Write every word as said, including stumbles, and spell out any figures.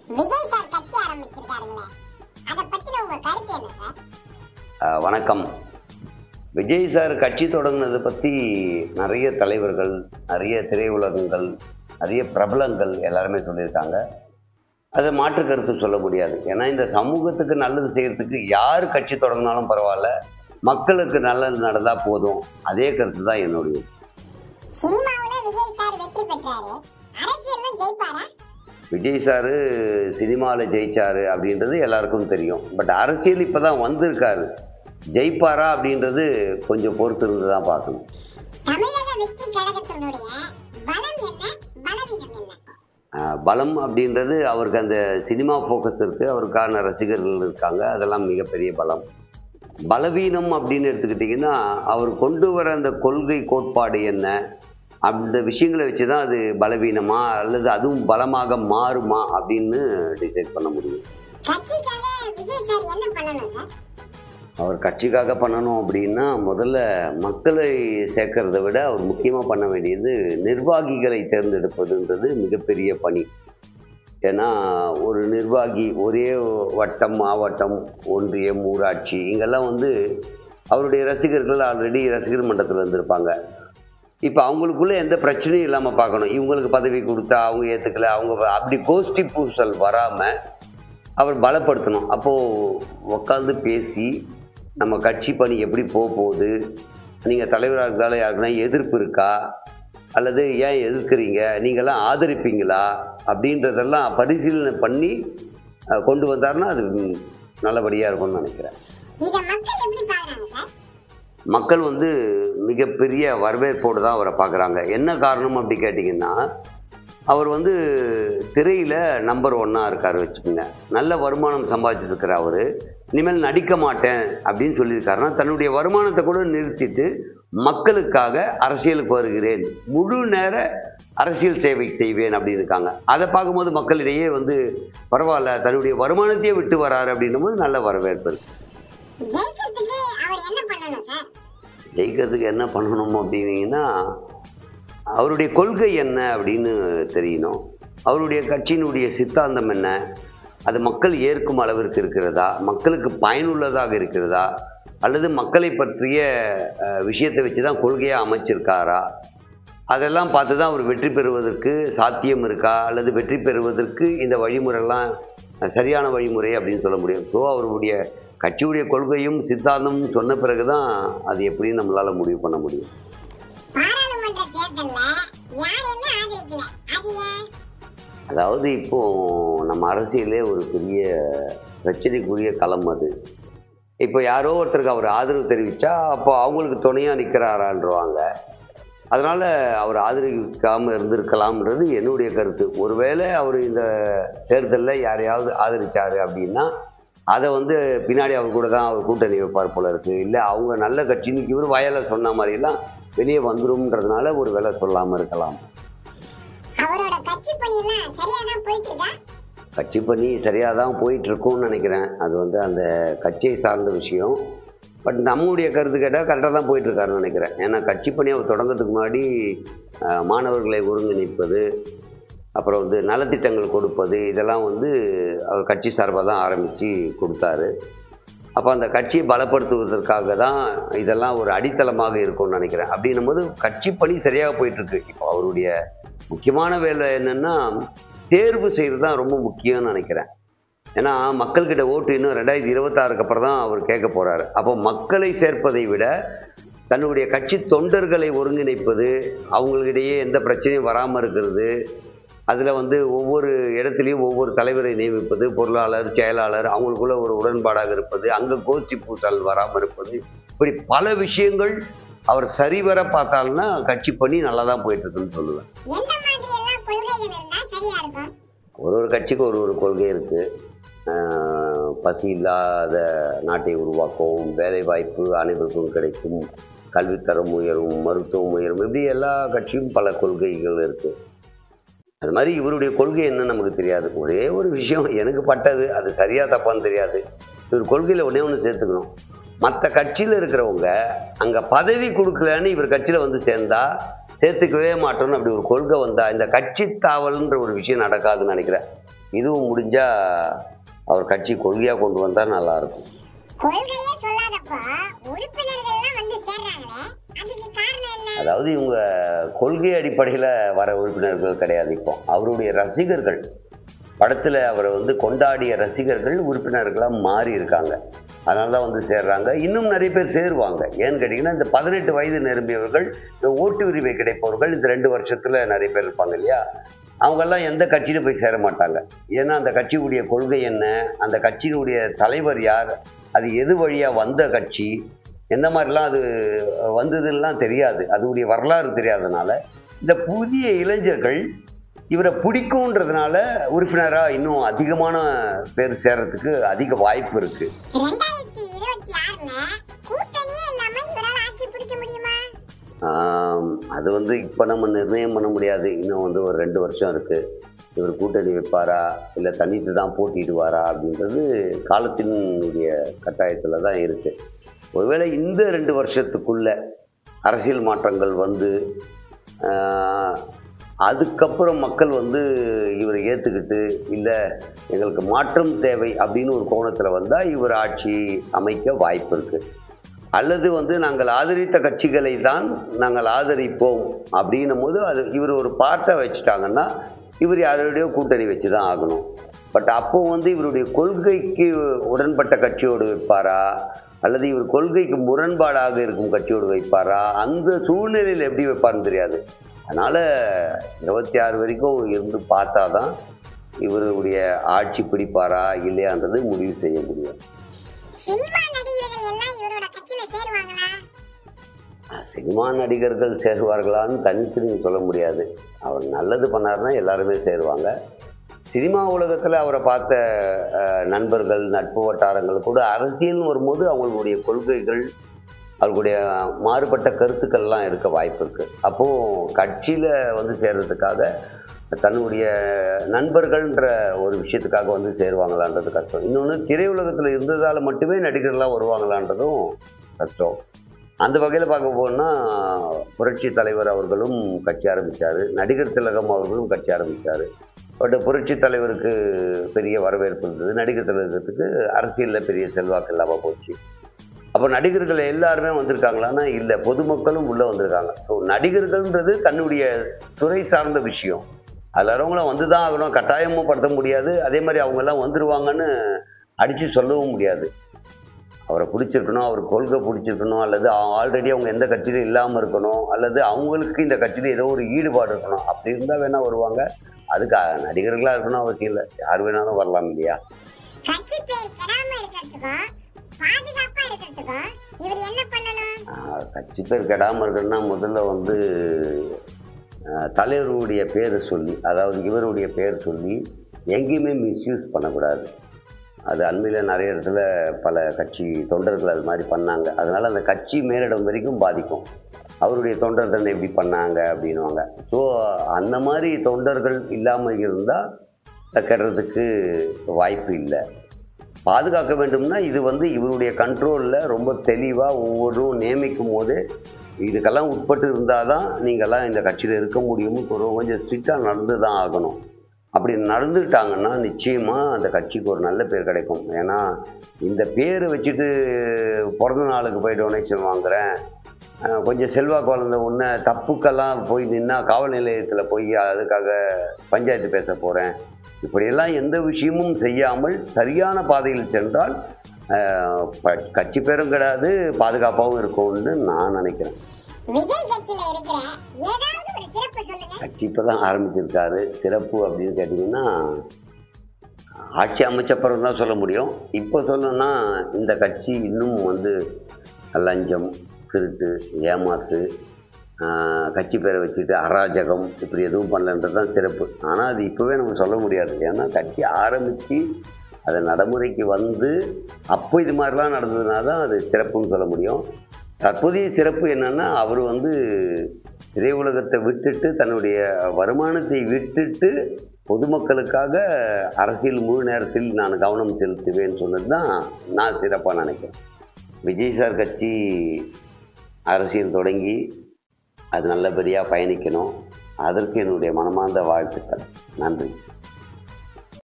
Vijay sir கட்சி ஆரம்பிச்சிருக்காருங்களே, அத பத்தின உங்க கருத்து என்ன சார்? வணக்கம். விஜய் சார் கட்சி தொடங்கினதை பற்றி நிறைய தலைவர்கள், நிறைய திரையுலகங்கள், நிறைய பிரபலங்கள் எல்லாருமே சொல்லியிருக்காங்க. அதை மாற்று கருத்து சொல்ல முடியாது. ஏன்னா இந்த சமூகத்துக்கு நல்லது செய்யறதுக்கு யார் கட்சி தொடங்கினாலும் பரவாயில்ல, மக்களுக்கு நல்லது நடந்தா போதும். அதே கருத்து தான் என்னுடைய. சினிமாவுல விஜய் சார் வெற்றி பெற்றாரு, அரசியல்ல ஜெயிப்பாரா? விஜய் சார் சினிமாவில் ஜெயிச்சாரு அப்படின்றது எல்லாருக்கும் தெரியும். பட் அரசியல் இப்போ தான் வந்திருக்காரு. ஜெயிப்பாரா அப்படின்றது கொஞ்சம் பொறுத்து இருந்து தான் பார்க்கணும். தமிழக வெற்றி கழகத்தினுடைய பலம் என்ன, பலவீனம் என்ன? பலம் அப்படின்றது அவருக்கு அந்த சினிமா ஃபோக்கஸ் இருக்குது, அவருக்கான ரசிகர்கள் இருக்காங்க, அதெல்லாம் மிகப்பெரிய பலம். பலவீனம் அப்படின்னு எடுத்துக்கிட்டிங்கன்னா அவர் கொண்டு வர அந்த கொள்கை கோட்பாடு என்ன, அந்த விஷயங்களை வச்சு தான் அது பலவீனமா அல்லது அதுவும் பலமாக மாறுமா அப்படின்னு டிசைட் பண்ண முடியும். கட்சிக்காக விஜய் சார் என்ன பண்ணணும் சார்? அவர் கட்சிக்காக பண்ணணும் அப்படின்னா முதல்ல மக்களை சேர்க்கறத விட அவர் முக்கியமாக பண்ண வேண்டியது நிர்வாகிகளை தேர்ந்தெடுப்பதுன்றது மிகப்பெரிய பணி. ஏன்னா ஒரு நிர்வாகி ஒரே வட்டம், மாவட்டம், ஒன்றியம், ஊராட்சி இங்கெல்லாம் வந்து அவருடைய ரசிகர்கள் ஆல்ரெடி ரசிகர் மன்றத்தில் இருந்திருப்பாங்க. இப்போ அவங்களுக்குள்ளே எந்த பிரச்சனையும் இல்லாமல் பார்க்கணும். இவங்களுக்கு பதவி கொடுத்தா அவங்க ஏற்றுக்கல, அவங்க அப்படி கோஷ்டி பூசல் வராமல் அவர் பலப்படுத்தணும். அப்போது உட்காந்து பேசி நம்ம கட்சி பணி எப்படி போக போகுது, நீங்கள் தலைவராக இருக்கிறதால யாருக்குன்னா எதிர்ப்பு இருக்கா, அல்லது ஏன் எதிர்க்கிறீங்க, நீங்கள்லாம் ஆதரிப்பீங்களா அப்படின்றதெல்லாம் பரிசீலனை பண்ணி கொண்டு வந்தாருன்னா அது நல்லபடியாக இருக்கும்னு நினைக்கிறேன். மக்கள் வந்து மிகப்பெரிய வரவேற்போடு தான் அவரை பார்க்குறாங்க. என்ன காரணம் அப்படி கேட்டிங்கன்னா, அவர் வந்து திரையில் நம்பர் ஒன்னாக இருக்கார் வச்சுக்கோங்க. நல்ல வருமானம் சம்பாதிச்சிருக்கிற அவர் இனிமேல் நடிக்க மாட்டேன் அப்படின்னு சொல்லியிருக்காருன்னா தன்னுடைய வருமானத்தை கூட நிறுத்திட்டு மக்களுக்காக அரசியலுக்கு வருகிறேன், முழு நேர அரசியல் சேவை செய்வேன் அப்படின்னு இருக்காங்க. அதை பார்க்கும்போது மக்களிடையே வந்து பரவாயில்ல, தன்னுடைய வருமானத்தையே விட்டு வராரு அப்படின்னும் போது நல்ல வரவேற்பு இருக்கு. ஜெயிக்கிறதுக்கு என்ன பண்ணணும் அப்படின்னீங்கன்னா அவருடைய கொள்கை என்ன அப்படின்னு தெரியணும். அவருடைய கட்சியினுடைய சித்தாந்தம் என்ன, அது மக்கள் ஏற்கும் அளவிற்கு இருக்கிறதா, மக்களுக்கு பயனுள்ளதாக இருக்கிறதா, அல்லது மக்களை பற்றிய விஷயத்தை வச்சு தான் கொள்கையாக அமைச்சிருக்காரா, அதெல்லாம் பார்த்து தான் அவர் வெற்றி பெறுவதற்கு சாத்தியம் இருக்கா, அல்லது வெற்றி பெறுவதற்கு இந்த வழிமுறைலாம் சரியான வழிமுறை அப்படின்னு சொல்ல முடியும். ஸோ அவருடைய கட்சியுடைய கொள்கையும் சித்தாந்தமும் சொன்ன பிறகு தான் அது எப்படி நம்மளால் முடிவு பண்ண முடியும். அதாவது இப்போ நம்ம அரசியலே ஒரு பெரிய பிரச்சனைக்குரிய களம் அது. இப்போ யாரோ ஒருத்தருக்கு அவர் ஆதரவு தெரிவித்தா அப்போ அவங்களுக்கு துணையாக நிற்கிறாரான்றவாங்க. அதனால் அவர் ஆதரிக்காமல் இருந்திருக்கலாம்ன்றது என்னுடைய கருத்து. ஒருவேளை அவர் இந்த தேர்தலில் யாரையாவது ஆதரித்தார் அப்படின்னா அதை வந்து பின்னாடி அவர் கூட தான் அவர் கூட்டணி வைப்பார் போல இருக்குது. இல்லை அவங்க நல்ல கட்சின்னு இவர் வயலை சொன்ன மாதிரிலாம் வெளியே வந்துரும்ன்றதுனால ஒரு வேலை சொல்லாமல் இருக்கலாம். கட்சி பணி சரியாக தான் போயிட்டுருக்கும்னு நினைக்கிறேன். அது வந்து அந்த கட்சியை சார்ந்த விஷயம். பட் நம்முடைய கருத்து கேட்டால் கரெக்டாக தான் போயிட்டுருக்காருன்னு நினைக்கிறேன். ஏன்னா கட்சி பணி அவர் தொடங்கிறதுக்கு முன்னாடி மாணவர்களை ஒருங்கிணைப்பது, அப்புறம் வந்து நலத்திட்டங்கள் கொடுப்பது, இதெல்லாம் வந்து அவர் கட்சி சார்பாக தான் ஆரம்பித்து கொடுத்தாரு. அப்போ அந்த கட்சியை பலப்படுத்துவதற்காக தான் இதெல்லாம் ஒரு அடித்தளமாக இருக்கும்னு நினைக்கிறேன். அப்படின்னும் போது கட்சி பணி சரியாக போயிட்டுருக்கு. இப்போ அவருடைய முக்கியமான வேலை என்னென்னா தேர்வு செய்கிறது தான் ரொம்ப முக்கியம்னு நினைக்கிறேன். ஏன்னா மக்கள்கிட்ட ஓட்டு இன்னும் ரெண்டாயிரத்தி இருபத்தாறுக்கு அப்புறம் தான் அவர் கேட்க போகிறாரு. அப்போ மக்களை சேர்ப்பதை விட தன்னுடைய கட்சி தொண்டர்களை ஒருங்கிணைப்பது, அவங்களுக்கிடையே எந்த பிரச்சனையும் வராமல் இருக்கிறது, அதில் வந்து ஒவ்வொரு இடத்துலையும் ஒவ்வொரு தலைவரை நியமிப்பது, பொருளாளர், செயலாளர், அவங்களுக்குள்ள ஒரு உடன்பாடாக இருப்பது, அங்கே கோஷ்டி பூசல் வராமல் இருப்பது, இப்படி பல விஷயங்கள் அவர் சரிவர பார்த்தால்னா கட்சி பண்ணி நல்லா தான் போயிட்டு இருக்குன்னு சொல்லுவேன். ஒரு ஒரு கட்சிக்கு ஒரு ஒரு கொள்கை இருக்குது. பசி இல்லாத நாட்டை உருவாக்கவும், வேலை வாய்ப்பு அனைவருக்கும் கிடைக்கும், கல்வித்தரம் உயரும், மருத்துவம் உயரும், இப்படி எல்லா கட்சியும் பல கொள்கைகள் இருக்குது. அது மாதிரி இவருடைய கொள்கை என்னன்னு நமக்கு தெரியாது. ஒரே ஒரு விஷயம் எனக்கு பட்டது, அது சரியாக தப்பான்னு தெரியாது. இவர் கொள்கையில் ஒன்றே ஒன்று சேர்த்துக்கணும். மற்ற கட்சியில் இருக்கிறவங்க அங்கே பதவி கொடுக்கலன்னு இவர் கட்சியில் வந்து சேர்ந்தா சேர்த்துக்கவே மாட்டோம்னு அப்படி ஒரு கொள்கை வந்தால் இந்த கட்சி தாவல்ன்ற ஒரு விஷயம் நடக்காதுன்னு நினைக்கிறேன். இதுவும் முடிஞ்சா அவர் கட்சி கொள்கையா கொண்டு வந்தா நல்லா இருக்கும். கொள்கையே சொல்லாதப்போ உறுப்பினர்கள் எல்லாம் வந்து சேர்றாங்களே, அதுக்கு காரணம் என்ன? அதாவது இவங்க கொள்கை அடிப்படையில் வர உறுப்பினர்கள் கிடையாது. இப்போ அவருடைய ரசிகர்கள், படத்தில் அவரை வந்து கொண்டாடிய ரசிகர்கள் உறுப்பினர்களாக மாறி இருக்காங்க. அதனால தான் வந்து சேர்றாங்க. இன்னும் நிறைய பேர் சேருவாங்க. ஏன்னு கேட்டிங்கன்னா, இந்த பதினெட்டு வயது நிரம்பியவர்கள், இந்த ஓட்டு உரிமை கிடைப்பவர்கள் இந்த ரெண்டு வருஷத்தில் நிறைய பேர் இருப்பாங்க இல்லையா, அவங்கெல்லாம் எந்த கட்சியிலும் போய் சேர மாட்டாங்க. ஏன்னா அந்த கட்சியுடைய கொள்கை என்ன, அந்த கட்சியினுடைய தலைவர் யார், அது எது வழியாக வந்த கட்சி, எந்த மாதிரிலாம் அது வந்ததுலாம் தெரியாது, அதுடைய வரலாறு தெரியாதனால இந்த புதிய இளைஞர்கள் இவரை பிடிக்கும்ன்றதுனால உறுப்பினராக இன்னும் அதிகமான பேர் சேர்றதுக்கு அதிக வாய்ப்பு இருக்கு. ரெண்டாயிரத்தி இருபத்தி ஆறுல கூட்டணியே இல்லாம இவரால ஆட்சி பிடிக்க முடியுமா? அது வந்து இப்போ நம்ம நிர்ணயம் பண்ண முடியாது. இன்னும் வந்து ஒரு ரெண்டு வருஷம் இருக்கு. இவர் கூட்டணி வைப்பாரா இல்லை தனித்து தான் போட்டிடுவாரா அப்படின்றது காலத்தினுடைய கட்டாயத்தில் தான் இருக்கு. ஒருவேளை இந்த ரெண்டு வருஷத்துக்குள்ள அரசியல் மாற்றங்கள் வந்து அதுக்கப்புறம் மக்கள் வந்து இவரை ஏற்றுக்கிட்டு இல்லை எங்களுக்கு மாற்றம் தேவை அப்படின்னு ஒரு கோணத்தில் வந்தால் இவர் ஆட்சி அமைக்க வாய்ப்பு இருக்குது. அல்லது வந்து நாங்கள் ஆதரித்த கட்சிகளை தான் நாங்கள் ஆதரிப்போம் அப்படின்னும் போது அது இவர் ஒரு பார்ட்டை வச்சுட்டாங்கன்னா இவர் யாரோடையோ கூட்டணி வச்சு தான் ஆகணும். பட் அப்போ வந்து இவருடைய கொள்கைக்கு உடன்பட்ட கட்சியோடு வைப்பாரா அல்லது இவர் கொள்கைக்கு முரண்பாடாக இருக்கும் கட்சியோடு வைப்பாரா, அந்த சூழ்நிலையில் எப்படி வைப்பார்னு தெரியாது. அதனால் இருபத்தி ஆறு வரைக்கும் இருந்து பார்த்தா தான் இவருடைய ஆட்சி பிடிப்பாரா இல்லையான்றது முடிவு செய்ய முடியும். சினிமா நடிகர்கள் எல்லாம் இவரோட கட்சியில சேருவாங்களா? சினிமா நடிகர்கள் சேருவார்களான்னு தனித்து நீங்கள் சொல்ல முடியாது. அவர் நல்லது பண்ணாருன்னா எல்லாருமே சேருவாங்க. சினிமா உலகத்தில் அவரை பார்த்த நண்பர்கள், நட்பு வட்டாரங்கள் கூட அரசியல்னு வரும்போது அவங்களுடைய கொள்கைகள், அவர்களுடைய மாறுபட்ட கருத்துக்கள்லாம் இருக்க வாய்ப்பு இருக்குது. அப்போது கட்சியில் வந்து சேர்றதுக்காக தன்னுடைய நண்பர்கள்ன்ற ஒரு விஷயத்துக்காக வந்து சேருவாங்களான்றது கஷ்டம். இன்னொன்று, திரையுலகத்தில் இருந்ததால் மட்டுமே நடிகர்களாக வருவாங்களான்றதும் கஷ்டம். அந்த வகையில் பார்க்க போனால் புரட்சி தலைவர் அவர்களும் கட்சி ஆரம்பித்தார், நடிகர் திலகம் அவர்களும் கட்சி ஆரம்பித்தார். பட் புரட்சி தலைவருக்கு பெரிய வரவேற்பு இருந்தது, நடிகர் திலகத்துக்கு அரசியலில் பெரிய செல்வாக்கு இல்லாமல் போச்சு. அப்போ நடிகர்கள் எல்லாருமே வந்திருக்காங்களான்னா இல்லை, பொதுமக்களும் உள்ளே வந்திருக்காங்க. ஸோ நடிகர்கள்ன்றது தன்னுடைய துறை சார்ந்த விஷயம். அதில் வரவங்களாம் வந்து தான் ஆகணும், கட்டாயமும் படுத்த முடியாது. அதே மாதிரி அவங்கெல்லாம் வந்துடுவாங்கன்னு அடித்து சொல்லவும் முடியாது. அவரை பிடிச்சிருக்கணும், அவர் கொள்கை பிடிச்சிருக்கணும், அல்லது ஆல்ரெடி அவங்க எந்த கட்சியிலும் இல்லாமல் இருக்கணும், அல்லது அவங்களுக்கு இந்த கட்சியில் ஏதோ ஒரு ஈடுபாடு இருக்கணும். அப்படி இருந்தால் வேணால் வருவாங்க. அதுக்கு நடிகர்களாக இருக்கணும் அவசியம் இல்லை, யார் வேணாலும் வரலாம் இல்லையா? கட்சி பேர் கெடாம இருக்கிறதுக்கும் பாதுகாப்பா இருக்கிறதுக்கும் இவர் என்ன பண்ணணும்? கட்சி பேர் கெடாமல் இருக்கணும்னா முதல்ல வந்து தலைவருடைய பேரை சொல்லி, அதாவது இவருடைய பேர் சொல்லி எங்கேயுமே மிஸ்யூஸ் பண்ணக்கூடாது. அது அண்மையில் நிறைய இடத்துல பல கட்சி தொண்டர்கள் அது மாதிரி பண்ணாங்க. அதனால் அந்த கட்சி மேலிடம் வரைக்கும் பாதிக்கும். அவருடைய தொண்டர் தன்னை எப்படி பண்ணாங்க அப்படின்வாங்க. ஸோ அந்த மாதிரி தொண்டர்கள் இல்லாமல் இருந்தால் கெடுறதுக்கு வாய்ப்பு இல்லை. பாதுகாக்க வேண்டும்னா இது வந்து இவருடைய கண்ட்ரோலில் ரொம்ப தெளிவாக ஒவ்வொன்றும் நியமிக்கும் போது இதுக்கெல்லாம் உட்பட்டு இருந்தால் தான் நீங்கள்லாம் இந்த கட்சியில் இருக்க முடியும்னு கொஞ்சம் ஸ்ட்ரிக்டாக நடந்து தான் ஆகணும். அப்படி நடந்துக்கிட்டாங்கன்னா நிச்சயமாக அந்த கட்சிக்கு ஒரு நல்ல பேர் கிடைக்கும். ஏன்னா இந்த பேரை வச்சுட்டு பிறந்த நாளுக்கு போய் டொனேஷன் வாங்குகிறேன், கொஞ்சம் செல்வாக்கு வளர்ந்த உடனே தப்புக்கெல்லாம் போய் நின்னா காவல் நிலையத்தில் போய் அதுக்காக பஞ்சாயத்து பேச போகிறேன், இப்படியெல்லாம் எந்த விஷயமும் செய்யாமல் சரியான பாதையில் சென்றால் கட்சி பேரும் கிடையாது, பாதுகாப்பாகவும் இருக்கும்னு நான் நினைக்கிறேன். விஜய் கட்சியில இருக்கிற ஏதாவது ஒரு சிறப்பு சொல்லுங்க. கட்சி இப்பதான் ஆரம்பிச்சிருக்காரு. சிறப்பு அப்படின்னு கேட்டீங்கன்னா ஆட்சி அமைச்ச பிறகு தான் சொல்ல முடியும். இப்போ சொல்லணும்னா இந்த கட்சி இன்னும் வந்து லஞ்சம், திருட்டு, ஏமாத்து, கட்சி பேரை வச்சுட்டு அராஜகம் இப்படி எதுவும் பண்ணலன்றது தான் சிறப்பு. ஆனால் அது இப்போவே நம்ம சொல்ல முடியாது. ஏன்னா கட்சி ஆரம்பித்து அதை நடைமுறைக்கு வந்து அப்போ இது மாதிரிலாம் நடந்ததுனா தான் அது சிறப்புன்னு சொல்ல முடியும். தற்போதைய சிறப்பு என்னென்னா அவர் வந்து திரையுலகத்தை விட்டுட்டு தன்னுடைய வருமானத்தை விட்டுட்டு பொதுமக்களுக்காக அரசியல் முழு நேரத்தில் நான் கவனம் செலுத்துவேன்னு சொன்னது தான் நான் சிறப்பாக நினைக்கிறேன். விஜய் சார் கட்சி அரசியல் தொடங்கி அது நல்லபடியாக பயணிக்கணும். அதற்கு என்னுடைய மனமார்ந்த வாழ்த்துக்கள். நன்றி.